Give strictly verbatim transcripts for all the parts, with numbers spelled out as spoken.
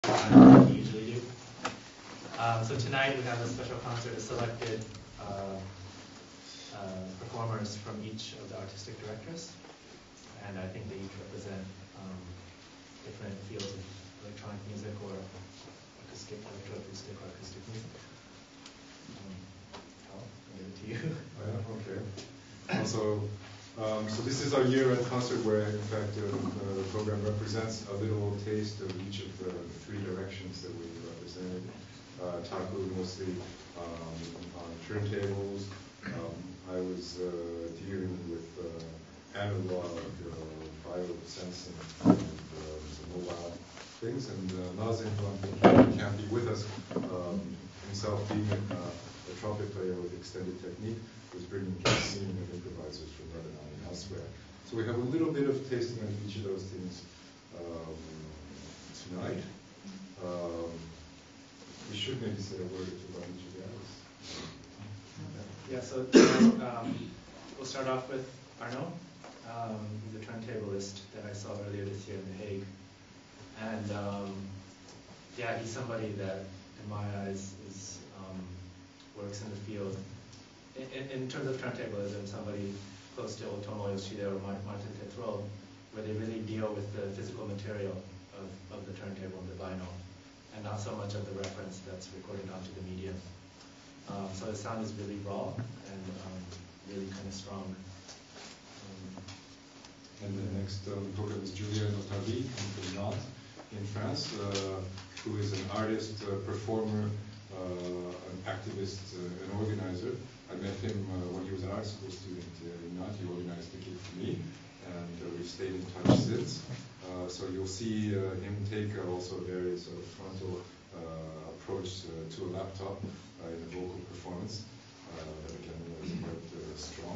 than we usually do. Um, so tonight we have a special concert of selected uh, uh, performers from each of the artistic directors, and I think they each represent um, different fields of electronic music or acoustic, electroacoustic or acoustic music. Um, I'll give it to you. Oh, yeah, okay. Also, um, so this is our year-end concert where, in fact, uh, uh, the program represents a little taste of each of the three directions that we represented. Uh, Taku mostly um, on turntables. Um, I was uh, dealing with uh, analog uh, biosensing and uh, some mobile things, and uh, Nazim, who can't be with us, um, himself being uh, a trumpet player with extended technique, was bringing scene and improvisers from Lebanon and elsewhere. So we have a little bit of tasting of each of those things um, tonight. Um, we should maybe say a word or two about each of the others. Yeah, so um, we'll start off with Arnaud. Um, he's a turntablist that I saw earlier this year in The Hague. And um, yeah, he's somebody that, in my eyes, is um, works in the field. In, in, in terms of turntablism, somebody close to Otomo Yoshida or Martin Tétrault, where they really deal with the physical material of, of the turntable and the vinyl, and not so much of the reference that's recorded onto the medium. Um, so the sound is really raw and um, really kind of strong. Um, and the next uh, program is Julien Otavi from Nantes in France, uh, who is an artist, uh, performer, uh, an activist, uh, an organizer. I met him uh, when he was an art school student uh, in Nantes. He organized the gig for me, and uh, we've stayed in touch since. Uh, so you'll see uh, him take uh, also a very sort of frontal uh, approach uh, to a laptop uh, in a vocal performance uh, that again was quite uh, strong.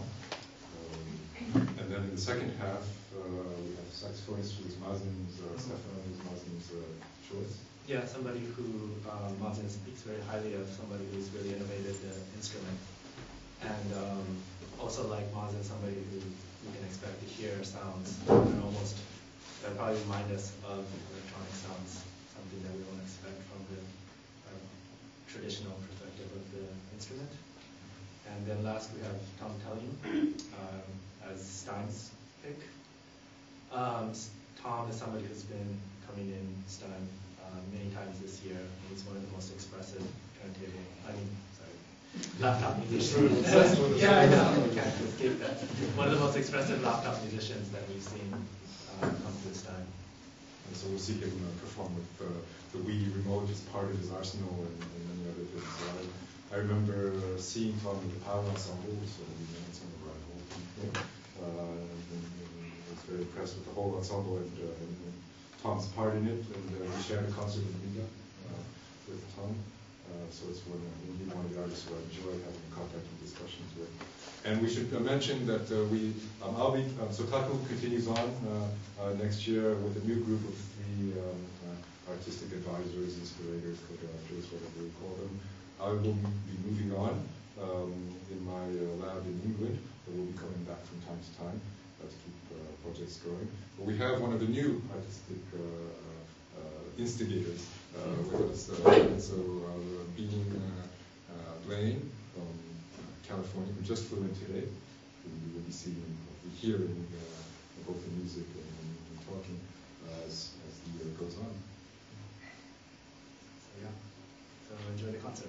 Um, and then in the second half, uh, we have saxophonist who's Mazin's, uh, Stefan, who's Mazin's uh, choice. Yeah, somebody who um, Mazin speaks very highly of, somebody who's really innovated the instrument. And um, also like Mazin, somebody who you can expect to hear sounds that are almost, that probably remind us of electronic sounds, something that we don't expect from the uh, traditional perspective of the instrument. And then last we have Tom Tellian um, as Stein's pick. Um, Tom is somebody who's been coming in Stein uh, many times this year. He's one of the most expressive turntable, I mean, sorry, laptop musicians. Yeah, I know, I can't escape that. One of the most expressive laptop musicians that we've seen uh, come to Stein. And so we'll see him uh, perform with uh, the Wii remote as part of his arsenal and, and many other things. So I, I remember uh, seeing Tom with the Power Ensemble, so we met some of our whole thing. Uh, and, and, and I was very impressed with the whole ensemble and, uh, and, and Tom's part in it. And uh, we shared a concert in Riga uh, with Tom. Uh, so it's one, uh, indeed one of the artists who I enjoy having contact and discussions with. And we should uh, mention that uh, we, um, I'll be, um, so Taku continues on uh, uh, next year with a new group of three um, uh, artistic advisors, inspirators, co-directors, whatever we call them. I will be moving on um, in my uh, lab in England, but we'll be coming back from time to time uh, to keep uh, projects going. But we have one of the new artistic uh, uh, instigators uh, with us. Uh, so uh, Being uh, uh, Blaine from California, who just flew in today. We will be seeing, hopefully hearing uh, both the music and, and talking uh, as, as the year goes on. So yeah, so enjoy the concert.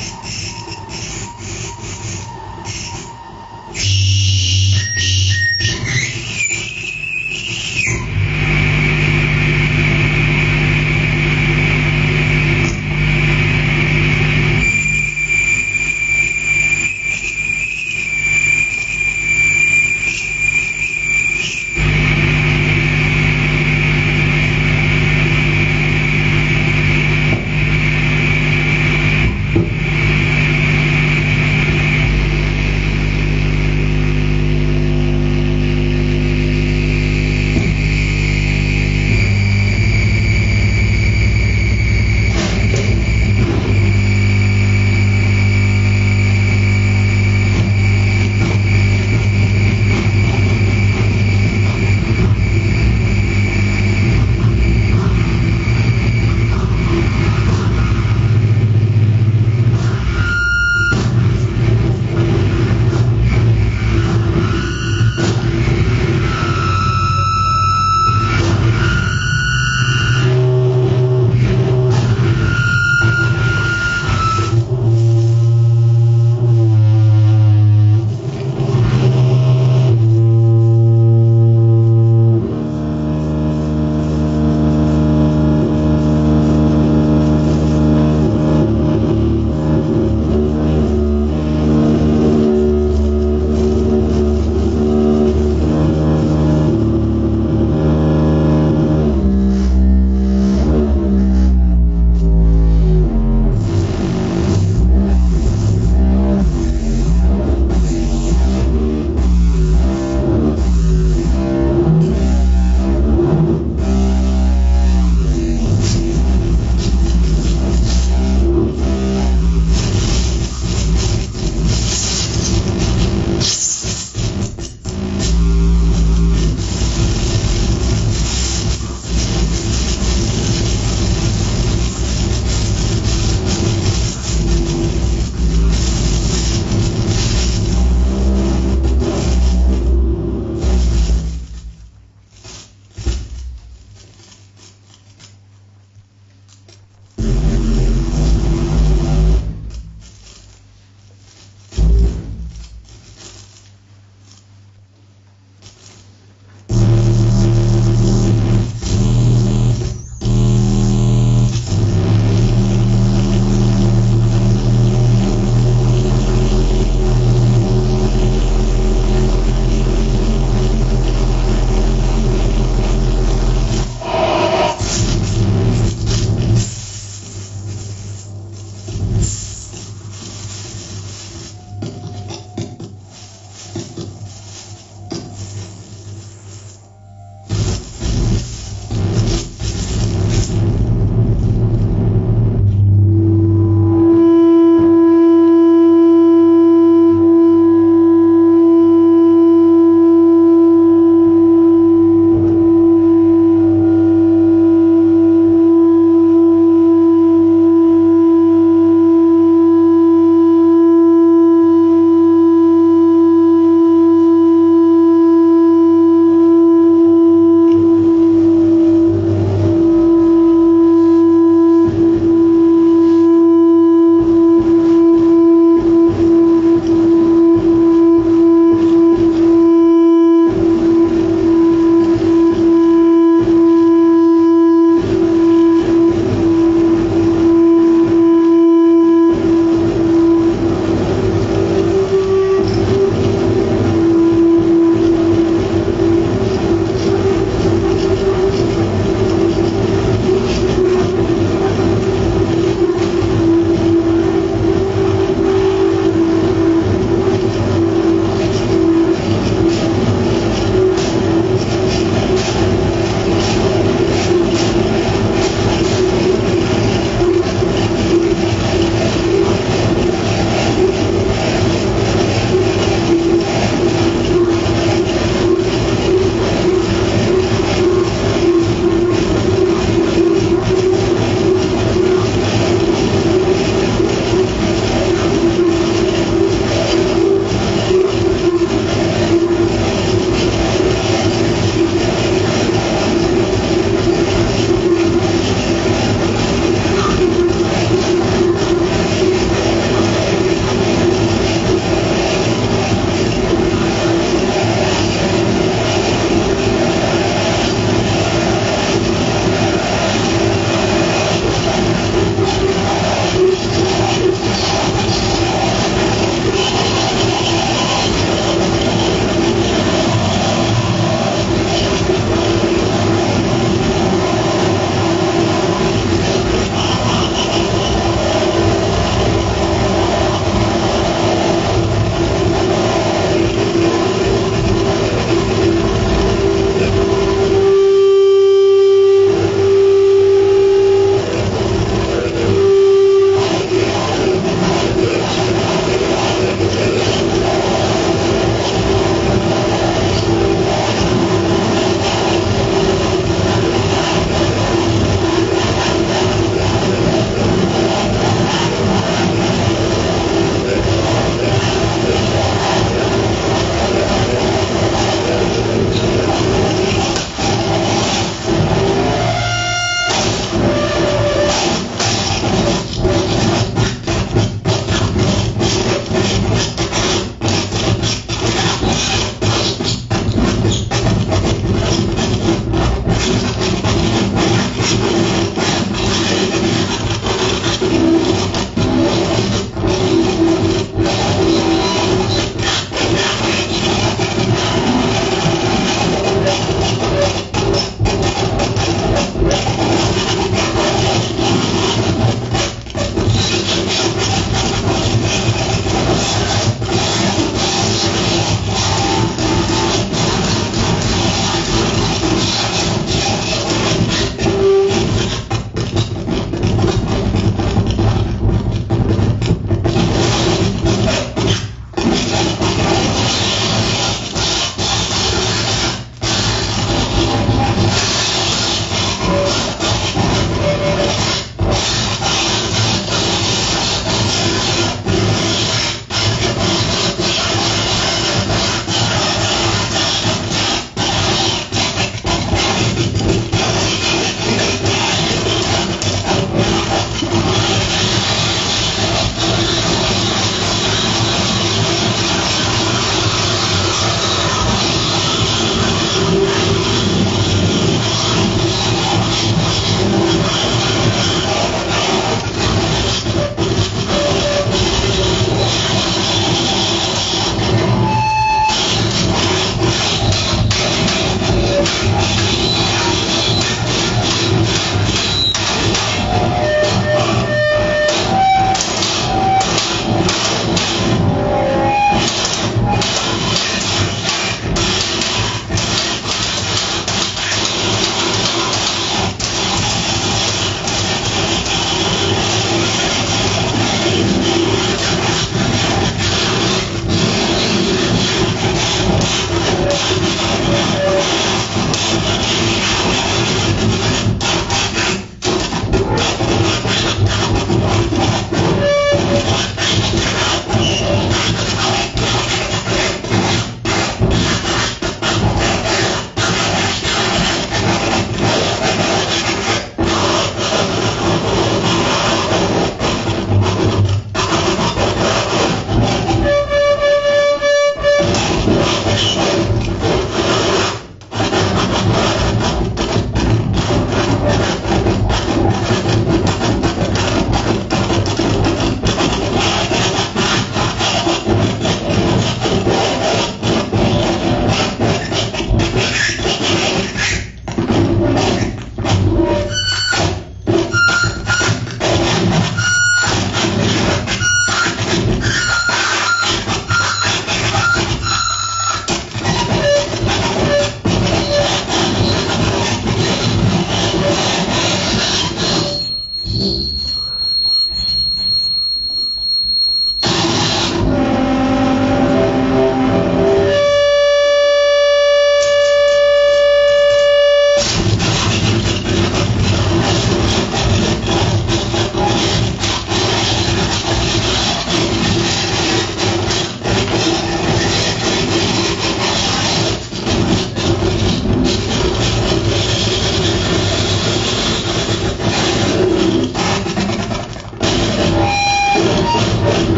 Thank you.